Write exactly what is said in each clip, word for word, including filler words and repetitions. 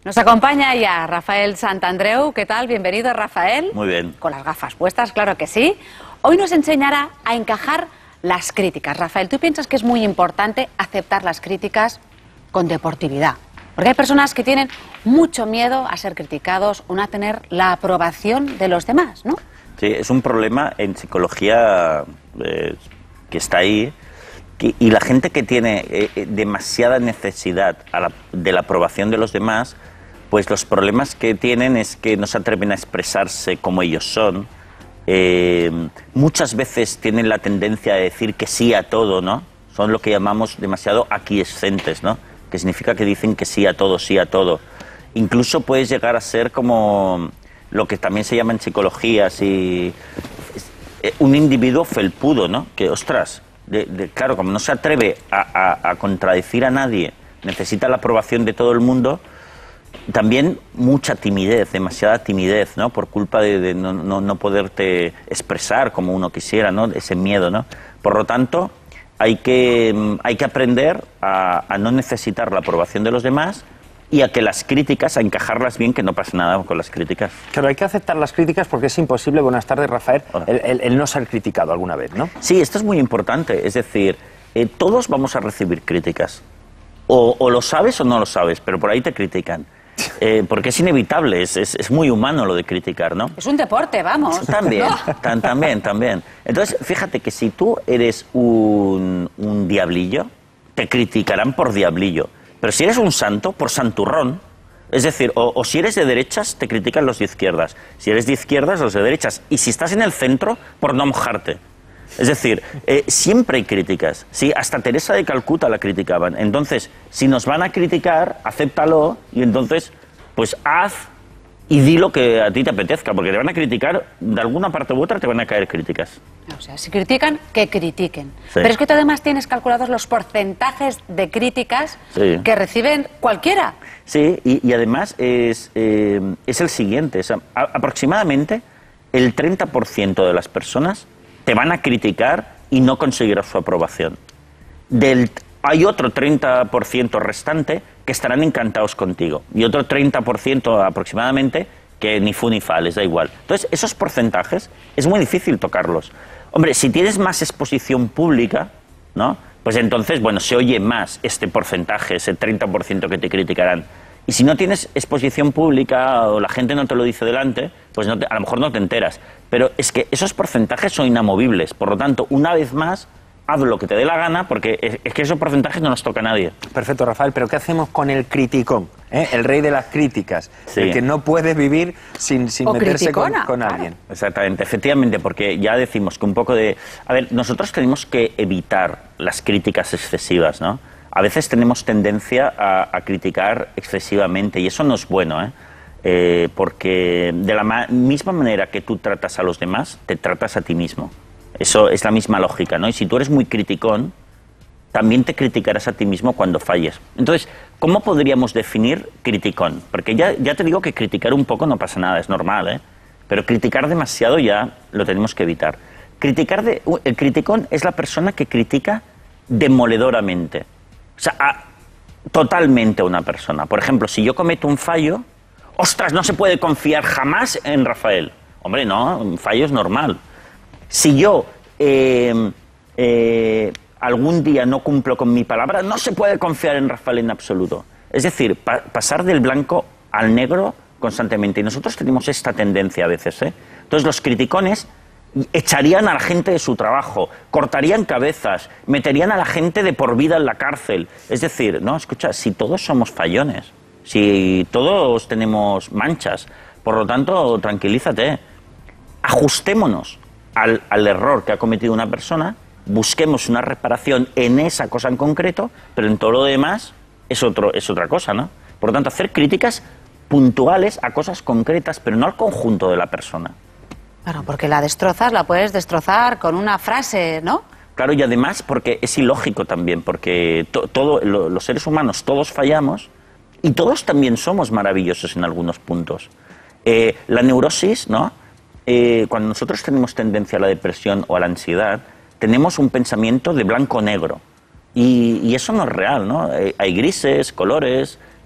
Nos acompaña ya Rafael Santandreu. ¿Qué tal? Bienvenido, Rafael. Muy bien. Con las gafas puestas, claro que sí. Hoy nos enseñará a encajar las críticas. Rafael, ¿tú piensas que es muy importante aceptar las críticas con deportividad? Porque hay personas que tienen mucho miedo a ser criticados o no a tener la aprobación de los demás, ¿no? Sí, es un problema en psicología eh, que está ahí. Que, y la gente que tiene eh, demasiada necesidad a la, de la aprobación de los demás, pues los problemas que tienen es que no se atreven a expresarse como ellos son. Eh, muchas veces tienen la tendencia a decir que sí a todo, ¿no? Son lo que llamamos demasiado aquiescentes, ¿no? Que significa que dicen que sí a todo, sí a todo. Incluso puedes llegar a ser como lo que también se llama en psicología, si, un individuo felpudo, ¿no? Que, ostras, de, de, claro, como no se atreve a, a, a contradecir a nadie, necesita la aprobación de todo el mundo. También mucha timidez, demasiada timidez, ¿no? Por culpa de, de no, no, no poderte expresar como uno quisiera, ¿no? Ese miedo, ¿no? Por lo tanto, hay que, hay que aprender a, a no necesitar la aprobación de los demás y a que las críticas, a encajarlas bien, que no pase nada con las críticas. Claro, hay que aceptar las críticas porque es imposible, buenas tardes, Rafael, el, el, el no ser criticado alguna vez, ¿no? Sí, esto es muy importante, es decir, eh, todos vamos a recibir críticas. O, o lo sabes o no lo sabes, pero por ahí te critican. Eh, porque es inevitable, es, es, es muy humano lo de criticar, ¿no? Es un deporte, vamos. También, tan, también, también. Entonces, fíjate que si tú eres un, un diablillo, te criticarán por diablillo. Pero si eres un santo, por santurrón. Es decir, o, o si eres de derechas, te critican los de izquierdas. Si eres de izquierdas, los de derechas. Y si estás en el centro, por no mojarte. Es decir, eh, siempre hay críticas. Sí, hasta Teresa de Calcuta la criticaban. Entonces, si nos van a criticar, acéptalo y entonces, pues haz y di lo que a ti te apetezca, porque te van a criticar, de alguna parte u otra te van a caer críticas. O sea, si critican, que critiquen. Sí. Pero es que tú además tienes calculados los porcentajes de críticas Sí. que reciben cualquiera. Sí, y, y además es, eh, es el siguiente. Es, a, aproximadamente el treinta por ciento de las personas te van a criticar y no conseguirás su aprobación. Del, hay otro treinta por ciento restante que estarán encantados contigo y otro treinta por ciento aproximadamente que ni fu ni fa, les da igual. Entonces, esos porcentajes es muy difícil tocarlos. Hombre, si tienes más exposición pública, ¿no? Pues entonces, bueno, se oye más este porcentaje, ese treinta por ciento que te criticarán. Y si no tienes exposición pública o la gente no te lo dice delante, pues no te, a lo mejor no te enteras. Pero es que esos porcentajes son inamovibles. Por lo tanto, una vez más, haz lo que te dé la gana, porque es, es que esos porcentajes no nos toca a nadie. Perfecto, Rafael, pero ¿qué hacemos con el criticón? ¿Eh? El rey de las críticas, Sí. el que no puede vivir sin, sin O meterse con, criticona, con claro. alguien. Exactamente, efectivamente, porque ya decimos que un poco de... A ver, nosotros tenemos que evitar las críticas excesivas, ¿no? A veces tenemos tendencia a, a criticar excesivamente y eso no es bueno, ¿eh? Eh, porque de la ma misma manera que tú tratas a los demás, te tratas a ti mismo. Eso es la misma lógica, ¿no? Y si tú eres muy criticón, también te criticarás a ti mismo cuando falles. Entonces, ¿cómo podríamos definir criticón? Porque ya, ya te digo que criticar un poco no pasa nada, es normal, ¿eh? Pero criticar demasiado ya lo tenemos que evitar. Criticar de, el criticón es la persona que critica demoledoramente. O sea, a, totalmente a una persona. Por ejemplo, si yo cometo un fallo, ¡ostras! No se puede confiar jamás en Rafael. Hombre, no, un fallo es normal. Si yo eh, eh, algún día no cumplo con mi palabra, no se puede confiar en Rafael en absoluto. Es decir, pa pasar del blanco al negro constantemente. Y nosotros tenemos esta tendencia a veces, ¿eh? Entonces los criticones echarían a la gente de su trabajo, cortarían cabezas, meterían a la gente de por vida en la cárcel. Es decir, no, escucha, si todos somos fallones, si todos tenemos manchas, por lo tanto, tranquilízate, ajustémonos al, al error que ha cometido una persona, busquemos una reparación en esa cosa en concreto, pero en todo lo demás es, otro, es otra cosa, ¿no? Por lo tanto, hacer críticas puntuales a cosas concretas, pero no al conjunto de la persona. Claro, porque la destrozas, la puedes destrozar con una frase, ¿no? Claro, y además porque es ilógico también, porque to, todo, lo, los seres humanos todos fallamos y todos también somos maravillosos en algunos puntos. Eh, la neurosis, ¿no? Eh, cuando nosotros tenemos tendencia a la depresión o a la ansiedad, tenemos un pensamiento de blanco-negro y, y eso no es real, ¿no? Eh, hay grises, colores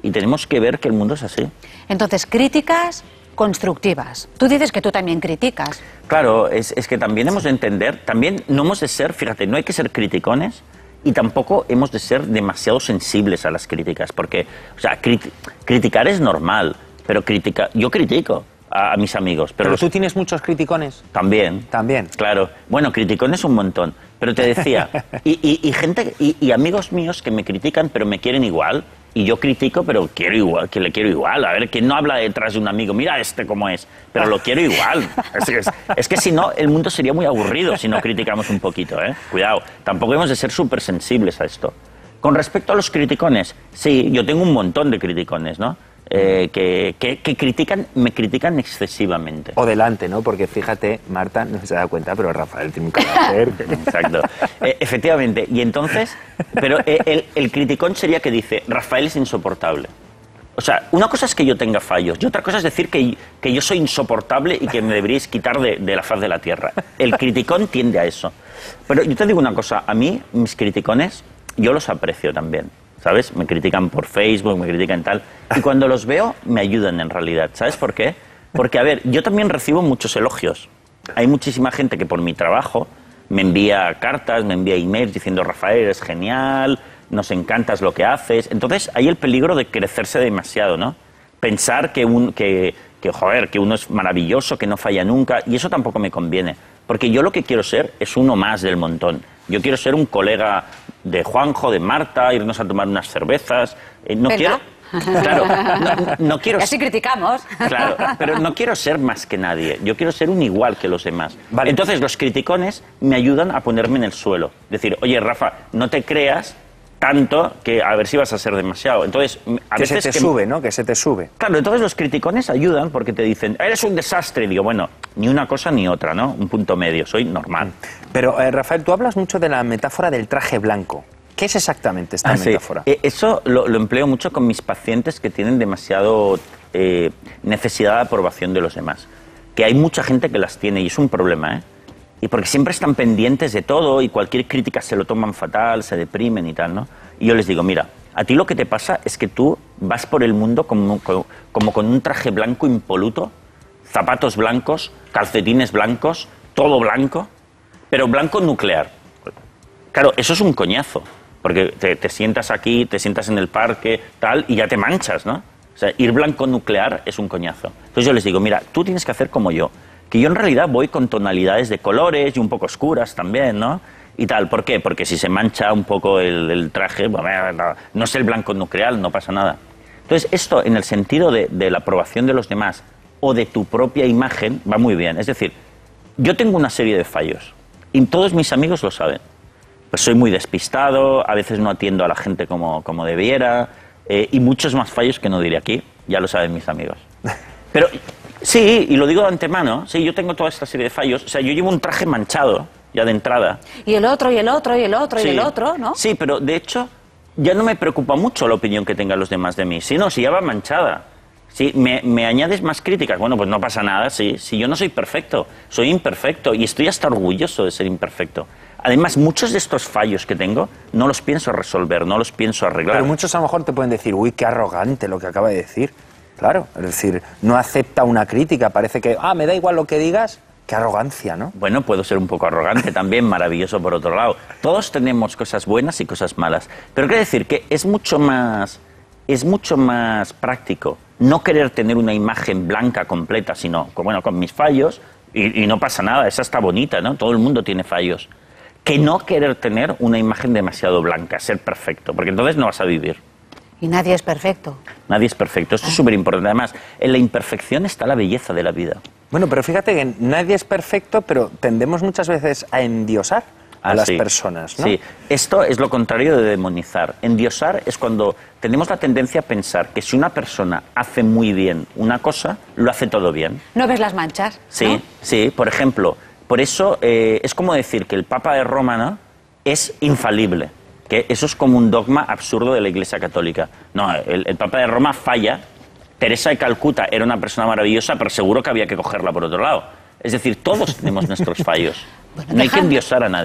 y tenemos que ver que el mundo es así. Entonces, críticas constructivas. Tú dices que tú también criticas. Claro, es, es que también hemos de entender, también no hemos de ser, fíjate, no hay que ser criticones y tampoco hemos de ser demasiado sensibles a las críticas, porque, o sea, crit criticar es normal, pero critica, yo critico a, a mis amigos. Pero, ¿Pero los, tú tienes muchos criticones? También. También. Claro. Bueno, criticones un montón. Pero te decía, y, y, y gente, y, y amigos míos que me critican, pero me quieren igual. Y yo critico, pero quiero igual, que le quiero igual. A ver, ¿quién no habla detrás de un amigo? Mira este cómo es, pero lo quiero igual. Es, es, es que si no, el mundo sería muy aburrido si no criticamos un poquito, ¿eh? Cuidado, tampoco hemos de ser súper sensibles a esto. Con respecto a los criticones, sí, yo tengo un montón de criticones, ¿no? Eh, que, que, que critican, me critican excesivamente. O delante, ¿no? Porque fíjate, Marta no se da cuenta, pero Rafael tiene un carácter. Exacto. Eh, efectivamente. Y entonces, pero eh, el, el criticón sería que dice, Rafael es insoportable. O sea, una cosa es que yo tenga fallos y otra cosa es decir que, que yo soy insoportable y que me deberíais quitar de, de la faz de la tierra. El criticón tiende a eso. Pero yo te digo una cosa, a mí, mis criticones, yo los aprecio también. ¿Sabes? Me critican por Facebook, me critican tal. Y cuando los veo, me ayudan en realidad. ¿Sabes por qué? Porque, a ver, yo también recibo muchos elogios. Hay muchísima gente que por mi trabajo me envía cartas, me envía emails diciendo, Rafael, eres genial, nos encantas lo que haces. Entonces, hay el peligro de crecerse demasiado, ¿no? Pensar que, un, que, que, joder, que uno es maravilloso, que no falla nunca. Y eso tampoco me conviene. Porque yo lo que quiero ser es uno más del montón. Yo quiero ser un colega de Juanjo, de Marta, irnos a tomar unas cervezas. Eh, no ¿Verdad? quiero, claro, no, no quiero. Y así criticamos. Claro, pero no quiero ser más que nadie. Yo quiero ser un igual que los demás. Vale. Entonces los criticones me ayudan a ponerme en el suelo. Decir, oye Rafa, no te creas tanto que a ver si vas a ser demasiado. Entonces a que veces se te que... sube, ¿no? Que se te sube. Claro, entonces los criticones ayudan porque te dicen, eres un desastre. Y digo, bueno, ni una cosa ni otra, ¿no? Un punto medio, soy normal. Pero, eh, Rafael, tú hablas mucho de la metáfora del traje blanco. ¿Qué es exactamente esta Ah, sí. metáfora? Eh, eso lo, lo empleo mucho con mis pacientes que tienen demasiado eh, necesidad de aprobación de los demás. Que hay mucha gente que las tiene y es un problema, ¿eh? Y porque siempre están pendientes de todo y cualquier crítica se lo toman fatal, se deprimen y tal, ¿no? Y yo les digo, mira, a ti lo que te pasa es que tú vas por el mundo como, como, como con un traje blanco impoluto, zapatos blancos, calcetines blancos, todo blanco, pero blanco nuclear. Claro, eso es un coñazo, porque te, te sientas aquí, te sientas en el parque, tal, y ya te manchas, ¿no? O sea, ir blanco nuclear es un coñazo. Entonces yo les digo, mira, tú tienes que hacer como yo, que yo en realidad voy con tonalidades de colores y un poco oscuras también, ¿no? Y tal, ¿por qué? Porque si se mancha un poco el, el traje, bueno, no, no es el blanco nuclear, no pasa nada. Entonces esto, en el sentido de, de la aprobación de los demás o de tu propia imagen, va muy bien. Es decir, yo tengo una serie de fallos y todos mis amigos lo saben. Pues soy muy despistado, a veces no atiendo a la gente como, como debiera, eh, y muchos más fallos que no diré aquí, ya lo saben mis amigos. Pero sí, y lo digo de antemano, sí, yo tengo toda esta serie de fallos, o sea, yo llevo un traje manchado ya de entrada. Y el otro, y el otro, y el otro, Sí. y el otro, ¿no? Sí, pero de hecho ya no me preocupa mucho la opinión que tengan los demás de mí, si no, si ya va manchada. Si me, me añades más críticas, bueno, pues no pasa nada, sí, si yo no soy perfecto, soy imperfecto y estoy hasta orgulloso de ser imperfecto. Además, muchos de estos fallos que tengo no los pienso resolver, no los pienso arreglar. Pero muchos a lo mejor te pueden decir, uy, qué arrogante lo que acaba de decir. Claro, es decir, no acepta una crítica, parece que, ah, me da igual lo que digas, qué arrogancia, ¿no? Bueno, puedo ser un poco arrogante también, maravilloso por otro lado. Todos tenemos cosas buenas y cosas malas. Pero quiero decir que es mucho más, es mucho más práctico no querer tener una imagen blanca completa, sino, bueno, con mis fallos, y, y no pasa nada, esa está bonita, ¿no? Todo el mundo tiene fallos. Que no querer tener una imagen demasiado blanca, ser perfecto, porque entonces no vas a vivir. Y nadie es perfecto. Nadie es perfecto, esto es súper importante. Además, en la imperfección está la belleza de la vida. Bueno, pero fíjate que nadie es perfecto, pero tendemos muchas veces a endiosar a Ah, las sí. personas, ¿no? Sí, esto es lo contrario de demonizar. Endiosar es cuando tenemos la tendencia a pensar que si una persona hace muy bien una cosa, lo hace todo bien. ¿No ves las manchas? Sí, ¿no? sí, por ejemplo, por eso eh, es como decir que el Papa de Roma, ¿no?, es infalible, que eso es como un dogma absurdo de la Iglesia Católica. No, el, el Papa de Roma falla, Teresa de Calcuta era una persona maravillosa, pero seguro que había que cogerla por otro lado. Es decir, todos tenemos nuestros fallos. Bueno, No hay que deja- endiosar a nadie.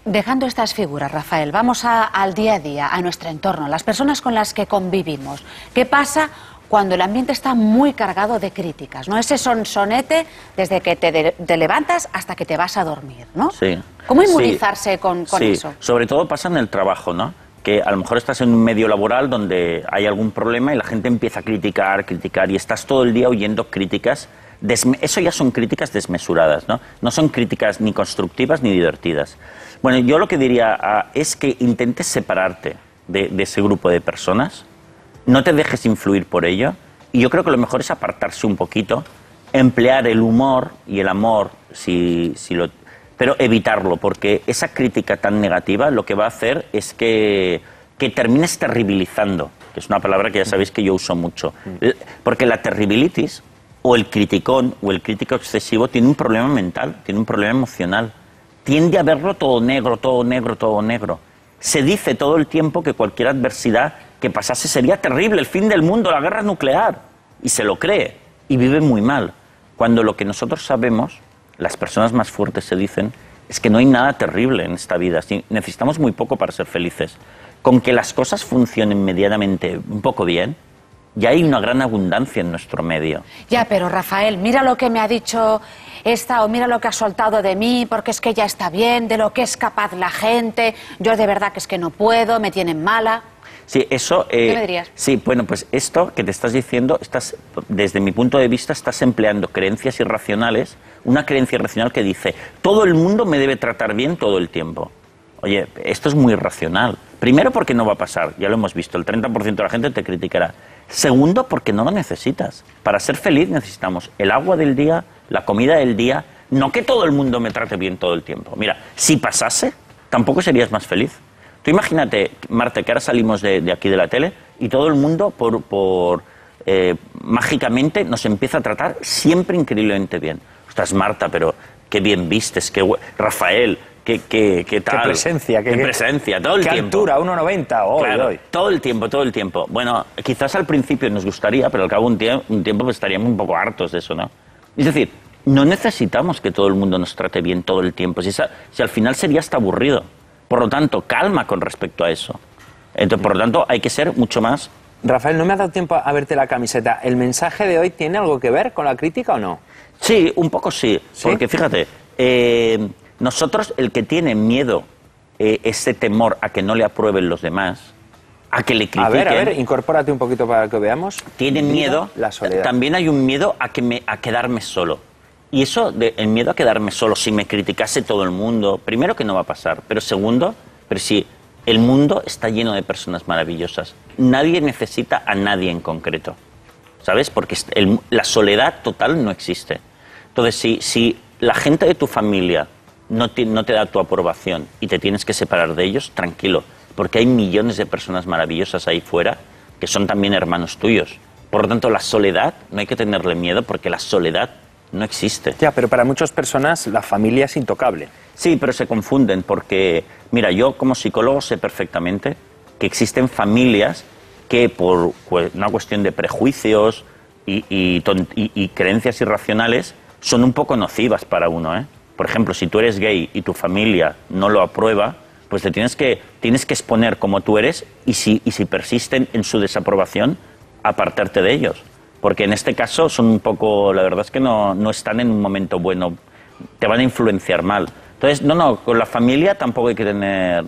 dejando estas figuras, Rafael, vamos a, al día a día, a nuestro entorno, las personas con las que convivimos. ¿Qué pasa cuando el ambiente está muy cargado de críticas, ¿no? Ese sonsonete desde que te, de, te levantas hasta que te vas a dormir, ¿no? Sí. ¿Cómo inmunizarse sí. con, con sí. eso? Sobre todo pasa en el trabajo, ¿no? Que a lo mejor estás en un medio laboral donde hay algún problema y la gente empieza a criticar, criticar, y estás todo el día oyendo críticas. Desme eso ya son críticas desmesuradas, ¿no? No son críticas ni constructivas ni divertidas. Bueno, yo lo que diría uh, es que intentes separarte de, de ese grupo de personas, no te dejes influir por ello, y yo creo que lo mejor es apartarse un poquito, emplear el humor y el amor, si, si lo, pero evitarlo, porque esa crítica tan negativa lo que va a hacer es que, que termines terribilizando, que es una palabra que ya sabéis que yo uso mucho, porque la terribilitis, o el criticón, o el crítico excesivo, tiene un problema mental, tiene un problema emocional, tiende a verlo todo negro, todo negro, todo negro. Se dice todo el tiempo que cualquier adversidad que pasase sería terrible, el fin del mundo, la guerra nuclear, y se lo cree, y vive muy mal. Cuando lo que nosotros sabemos, las personas más fuertes se dicen, es que no hay nada terrible en esta vida, necesitamos muy poco para ser felices. Con que las cosas funcionen medianamente un poco bien, ya hay una gran abundancia en nuestro medio. Ya, pero Rafael, mira lo que me ha dicho esta, o mira lo que ha soltado de mí, porque es que ya está bien, de lo que es capaz la gente, yo de verdad que es que no puedo, me tienen mala. Sí, eso... Eh, ¿Qué me dirías? Sí, bueno, pues esto que te estás diciendo, estás, desde mi punto de vista, estás empleando creencias irracionales, una creencia irracional que dice, todo el mundo me debe tratar bien todo el tiempo. Oye, esto es muy irracional. Primero, porque no va a pasar, ya lo hemos visto, el treinta por ciento de la gente te criticará. Segundo, porque no lo necesitas. Para ser feliz necesitamos el agua del día, la comida del día, no que todo el mundo me trate bien todo el tiempo. Mira, si pasase, tampoco serías más feliz. Tú imagínate, Marta, que ahora salimos de, de aquí de la tele y todo el mundo, por, por eh, mágicamente, nos empieza a tratar siempre increíblemente bien. Ostras, Marta, pero qué bien vistes, qué Rafael, qué, qué, qué tal. Qué presencia. Qué, qué presencia, todo el qué tiempo. Qué altura, uno noventa, hoy, claro, hoy. Todo el tiempo, todo el tiempo. Bueno, quizás al principio nos gustaría, pero al cabo de un, tie un tiempo pues, estaríamos un poco hartos de eso, ¿no? Es decir, no necesitamos que todo el mundo nos trate bien todo el tiempo, si, esa, si al final sería hasta aburrido. Por lo tanto, calma con respecto a eso. Entonces, por lo tanto, hay que ser mucho más... Rafael, no me ha dado tiempo a verte la camiseta. ¿El mensaje de hoy tiene algo que ver con la crítica o no? Sí, un poco sí. ¿Sí? Porque fíjate, eh, nosotros, el que tiene miedo, eh, ese temor a que no le aprueben los demás, a que le critiquen... A ver, a ver, incorpórate un poquito para que veamos. Tienen miedo, la soledad. También hay un miedo a, que me, a quedarme solo. Y eso, de, el miedo a quedarme solo, si me criticase todo el mundo, primero que no va a pasar, pero segundo, pero si el mundo está lleno de personas maravillosas, nadie necesita a nadie en concreto, ¿sabes? Porque el, la soledad total no existe. Entonces, si, si la gente de tu familia no te, no te da tu aprobación y te tienes que separar de ellos, tranquilo, porque hay millones de personas maravillosas ahí fuera que son también hermanos tuyos. Por lo tanto, la soledad no hay que tenerle miedo porque la soledad no existe. Ya, pero para muchas personas la familia es intocable. Sí, pero se confunden porque, mira, yo como psicólogo sé perfectamente que existen familias que por una cuestión de prejuicios y, y, y, y creencias irracionales son un poco nocivas para uno, ¿eh? Por ejemplo, si tú eres gay y tu familia no lo aprueba, pues te tienes que, tienes que exponer como tú eres y si, y si persisten en su desaprobación, apartarte de ellos. Porque en este caso son un poco, la verdad es que no, no están en un momento bueno, te van a influenciar mal. Entonces, no, no, con la familia tampoco hay que tener...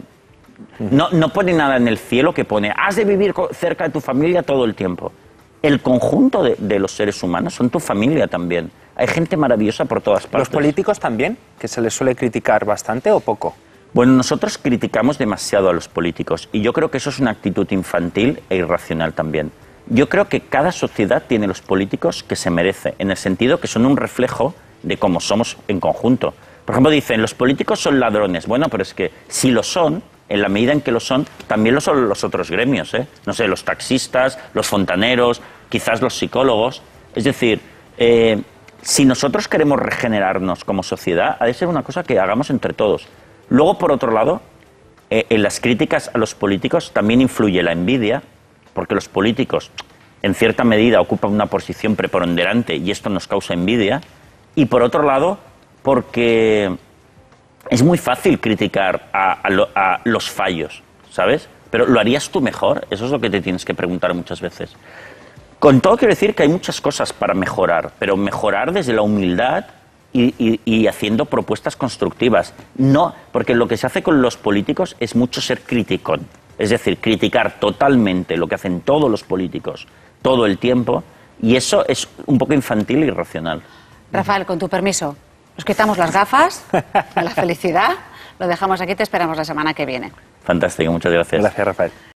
No, no pone nada en el cielo que pone, has de vivir cerca de tu familia todo el tiempo. El conjunto de, de los seres humanos son tu familia también. Hay gente maravillosa por todas partes. ¿Los políticos también? ¿Que se les suele criticar bastante o poco? Bueno, nosotros criticamos demasiado a los políticos y yo creo que eso es una actitud infantil e irracional también. Yo creo que cada sociedad tiene los políticos que se merece, en el sentido que son un reflejo de cómo somos en conjunto. Por ejemplo, dicen, los políticos son ladrones. Bueno, pero es que si lo son, en la medida en que lo son, también lo son los otros gremios, ¿eh? No sé, los taxistas, los fontaneros, quizás los psicólogos. Es decir, eh, si nosotros queremos regenerarnos como sociedad, ha de ser una cosa que hagamos entre todos. Luego, por otro lado, eh, en las críticas a los políticos también influye la envidia, porque los políticos, en cierta medida, ocupan una posición preponderante y esto nos causa envidia. Y por otro lado, porque es muy fácil criticar a, a, lo, a los fallos, ¿sabes? Pero ¿lo harías tú mejor? Eso es lo que te tienes que preguntar muchas veces. Con todo quiero decir que hay muchas cosas para mejorar, pero mejorar desde la humildad y, y, y haciendo propuestas constructivas. No, porque lo que se hace con los políticos es mucho ser criticón. Es decir, criticar totalmente lo que hacen todos los políticos todo el tiempo, y eso es un poco infantil e irracional. Rafael, con tu permiso, nos quitamos las gafas de la felicidad, lo dejamos aquí, te esperamos la semana que viene. Fantástico, muchas gracias. Gracias, Rafael.